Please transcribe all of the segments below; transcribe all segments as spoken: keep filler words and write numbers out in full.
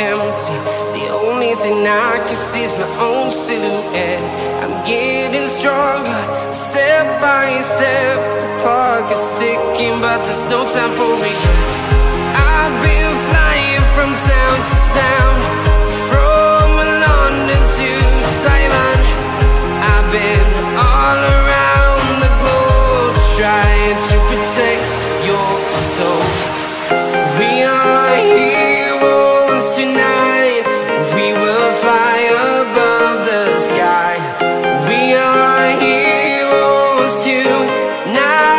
empty. The only thing I can see is my own silhouette. I'm getting stronger, step by step. The clock is ticking, but there's no time for regrets. I've been flying from town to town, from London to Taiwan. I've been all around the globe, trying to protect your soul. We are heroes tonight. We will fly above the sky. We are heroes tonight.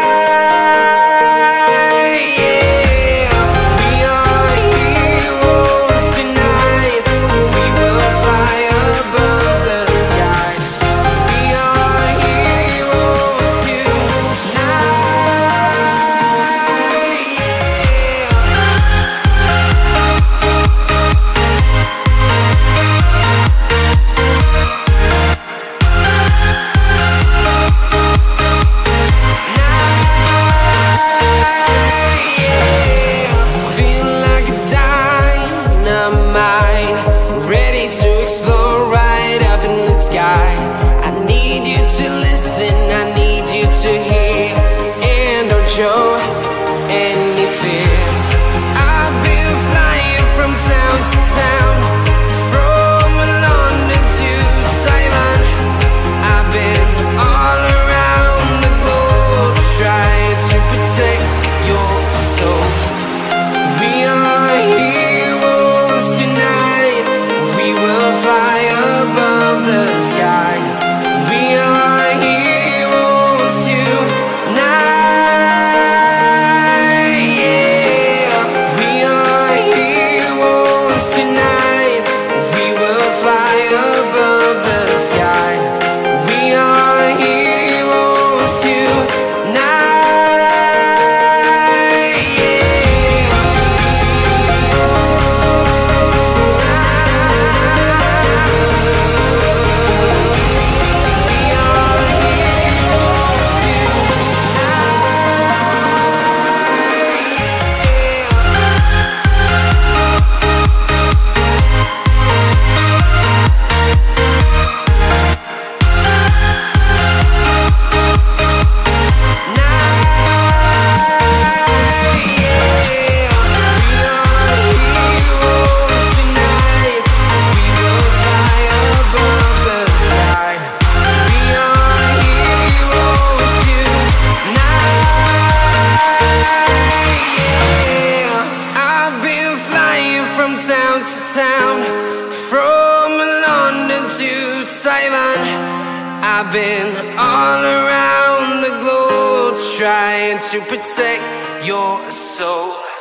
I need you to listen, I need you to hear, and don't show any fear. I've been flying from town to town, from London to Taiwan. I've been all around the globe, trying to protect your soul. We are heroes tonight. We will fly above the sky. We are heroes tonight. Yeah, we are heroes tonight. We will fly above the sky. We are heroes tonight. From town to town, from London to Taiwan. I've been all around the globe, trying to protect your soul.